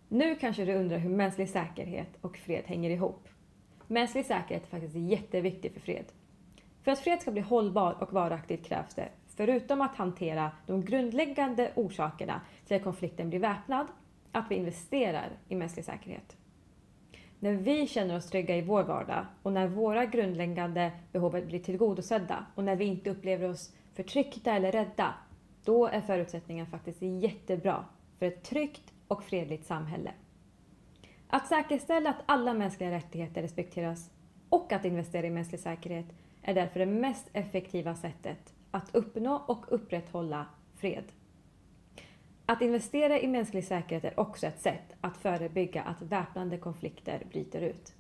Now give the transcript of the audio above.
Nu kanske du undrar hur mänsklig säkerhet och fred hänger ihop. Mänsklig säkerhet är faktiskt jätteviktig för fred. För att fred ska bli hållbar och varaktigt krävs det, förutom att hantera de grundläggande orsakerna till att konflikten blir väpnad, att vi investerar i mänsklig säkerhet. När vi känner oss trygga i vår vardag och när våra grundläggande behov blir tillgodosedda och när vi inte upplever oss förtryckta eller rädda, då är förutsättningen faktiskt jättebra för ett tryggt och fredligt samhälle. Att säkerställa att alla mänskliga rättigheter respekteras och att investera i mänsklig säkerhet är därför det mest effektiva sättet att uppnå och upprätthålla fred. Att investera i mänsklig säkerhet är också ett sätt att förebygga att väpnade konflikter bryter ut.